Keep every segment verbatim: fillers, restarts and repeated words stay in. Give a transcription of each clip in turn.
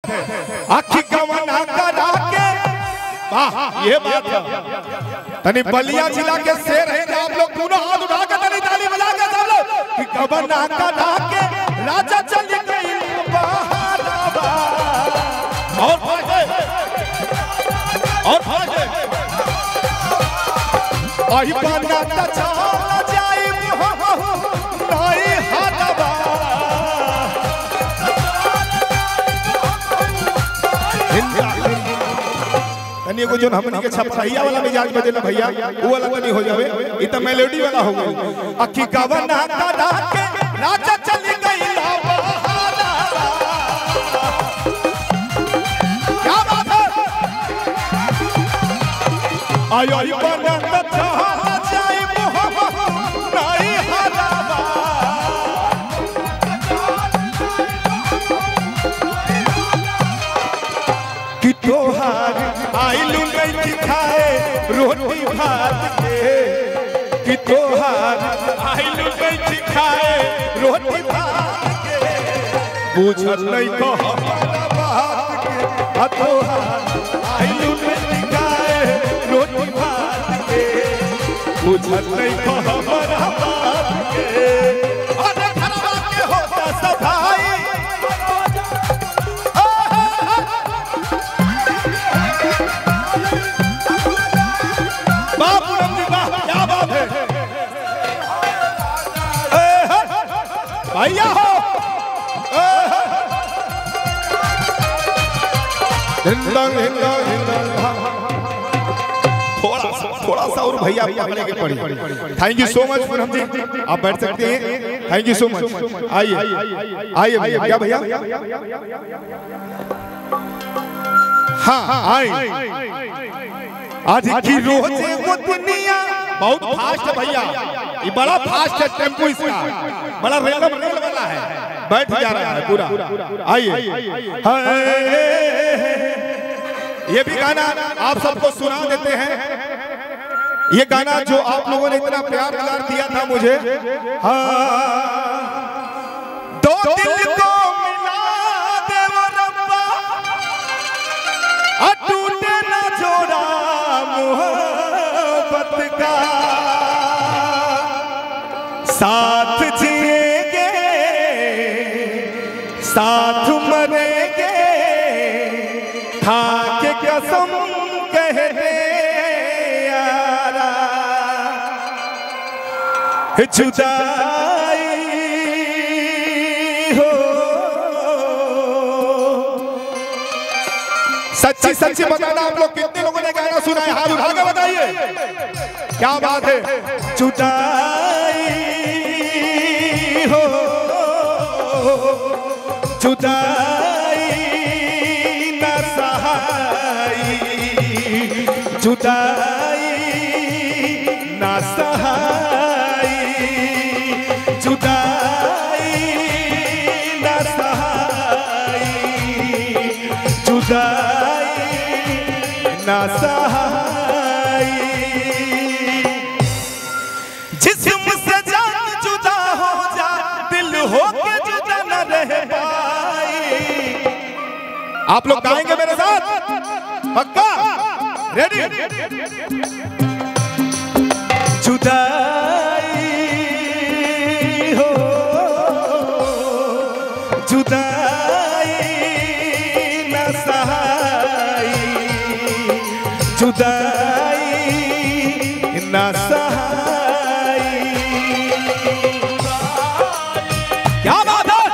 आखी गवना करा के वाह ये बात है। तनी बलिया जिला के शेर है आप लोग दोनों हाथ उठा के तनी ताली बजा के सब लोग कि गवना करा के राजा चल गई बहारावा और भागे और भागे आई बना त चला जाई नहीं हाथवा तनी को जो हमनी के छपराइया वाला मिजाज बजेला भैया वो वाला तनी हो जावे ई त मेलोडी वाला हो गई। अखी गवना करा के राजा चली गई बहारा क्या बात है आई आई बना त चला जाई नहीं हाथवा कि तोहार आइलू नहीं खाए रोटी भात के कि तोहार आइलू नहीं खाए रोटी भात के बुझत नहीं को हमारा बात के आ तोहार आइलू नहीं खाए रोटी भात के बुझत नहीं को हमारा बात के अरे घरवा के होता सफाई भैया हो थोड़ा सा थोड़ा सा और भैया पकड़ने के पड़ी। Thank you so much Poonam ji आप बैठ सकते हैं। Thank you so much. आइए आइए भैया क्या भैया हाँ हाँ आइए आज की रोजे वो दुनिया बहुत फास्ट है भैया ये बड़ा फास्ट है टेम्पो इसका बड़ा रेलम रेल वाला है बैठ जा रहा है पूरा। आइए ये भी गाना आप सबको सुना देते हैं। ये गाना जो आप लोगों ने इतना प्यार दुलार दिया था मुझे हाँ दो दिल को मिला दे वो रब्बा टूटे ना जोड़ा मोहब्बत का साथ जिएंगे साथ मरेंगे खा के कसम कहते यारा जुदाई हो सच्ची सच्ची बताना आप लोग कितने लोगों ने गाना सुना है हाथ उठा के बताइए क्या बात है। जुदाई हो जुदाई न सहाई जुदाई न सहाई जुदाई न सहाई जुदाई न सहाई जिस्म से जान जुदा हो जा दिल हो के जुदा न रह पाई। आप लोग गाएंगे मेरे साथ पक्का रेडी जुदाई हो जुदाई न सहाई जुदाई न सहाई क्या बात है।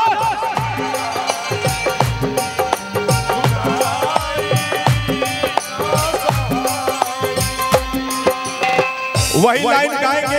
वही लाइन गाएंगे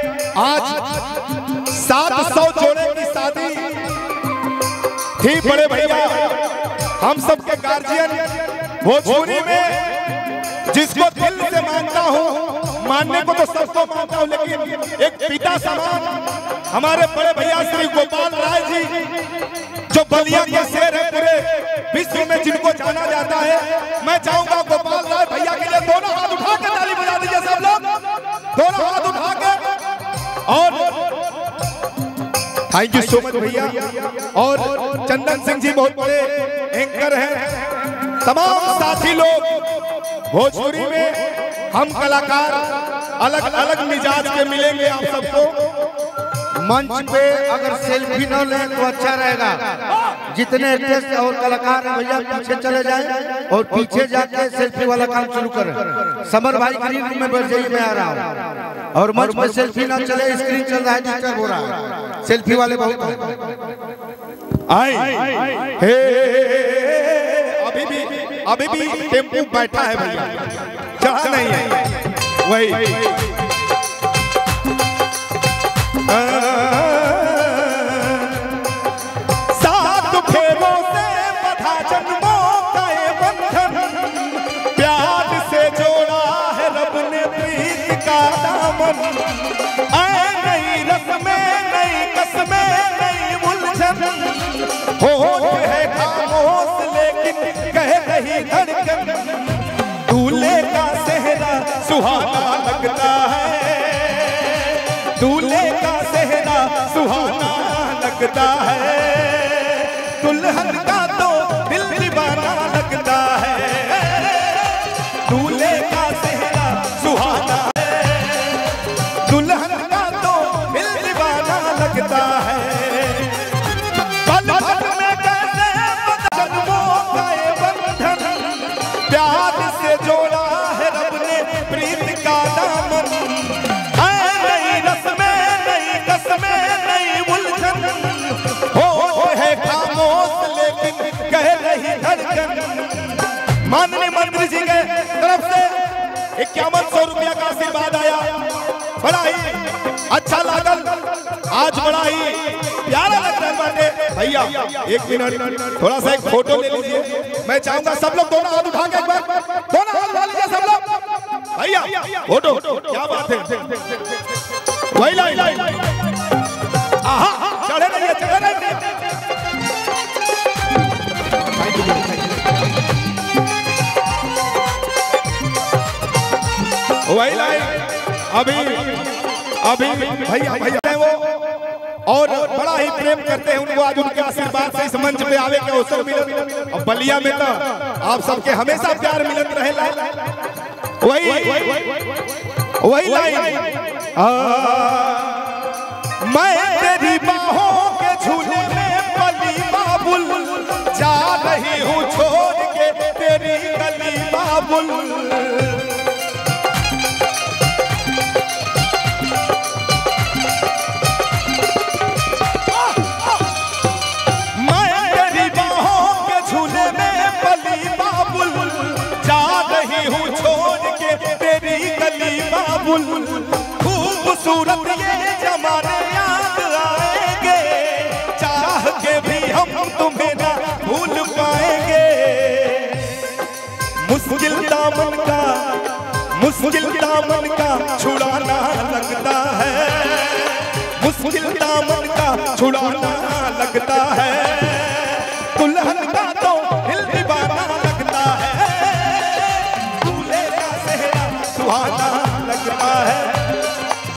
आज सात सौ जोड़े की शादी थी बड़े भैया हम सबके गार्जियन भोजपुरी में जिसको दिल से मानता हूँ मानने को तो सबको मानता हूँ लेकिन एक पिता समान हमारे बड़े भैया श्री गोपाल राय जी जो बलिया के शेर है पूरे विश्व में जिनको जाना जाता है। मैं चाहूंगा गोपाल राय भैया के लिए दोनों हाथ उठा के ताली बजा दीजिए सब लोग दोनों हाथ उठा के और थैंक यू सो मच भैया। और चंदन सिंह जी बहुत बड़े एंकर हैं, तमाम साथी लोग भोजपुरी में हम कलाकार अलग अलग मिजाज के मिलेंगे आप सबको। मंच पे अगर सेल्फी न लें तो अच्छा रहेगा। जितने एक्ट्रेस और कलाकार हैं भैया पीछे चले जाएं और पीछे जाके सेल्फी वाला काम शुरू करें। समर भाई ग्रीन रूम में बैठ जाइए, मैं आ रहा हूँ। और मंच पे सेल्फी ना चले, स्क्रीन चल रहा है, डिस्टर्ब हो रहा है। सेल्फी वाले बहुत आए हे अभी भी अभी भी टेम्पू बैठा है भैया, चढ़ा नहीं है वही। सात फेरों से बंधा जन्मों का ये बंधन, प्यार से जोड़ा है रब ने प्रीत का दामन। आए नई रस्में, नई कस्में, नई उलझन, होठ है खामोश लेकिन कह रही धड़कन। दूल्हे का सेहरा सुहाना लगता है, दूल्हे का सेहरा सुहाना लगता है, दुल्हन का तो दिल दीवाना लगता है। दूल्हे का सेहरा सुहाना है, दुल्हन का तो दिल दीवाना लगता है। पल पल में कैसे जन्मों का ये बंधन, प्यार से जोड़ा है रब ने प्रीत का दामन। माननीय मंत्री जी के तरफ से इक्यावन सौ रुपया का आशीर्वाद आया, बड़ा ही अच्छा लागल, आज बड़ा ही प्यारा लग रहा है भैया। एक मिनट थोड़ा सा एक फोटो ले लीजिए, मैं चाहूंगा सब लोग दोनों हाथ उठा के एक बार दोनों हाथ उठा लीजिए सब लोग भैया, फोटो क्या बात है, वही लाइन आहा चढ़े नहीं चढ़े नहीं वही लाइन अभी अभी भैया भैया है वो, और बड़ा ही प्रेम करते हैं उनको। आज उनके आशीर्वाद से इस मंच पे आवे के अवसर मिले, और बलिया में तो आप सबके हमेशा प्यार मिलत रहे। वही वही लाइन मैं तेरी बाहों के झूले में पली बाबुल, जा रही हूँ छोड़ के तेरी गली बाबुल। खूबसूरत ये जमाने याद आएंगे, चाह के भी हम तुम्हें ना भूल पाएंगे। मुश्किल दामन का मुश्किल दामन का छुड़ाना लगता है, मुश्किल दामन का छुड़ाना लगता है।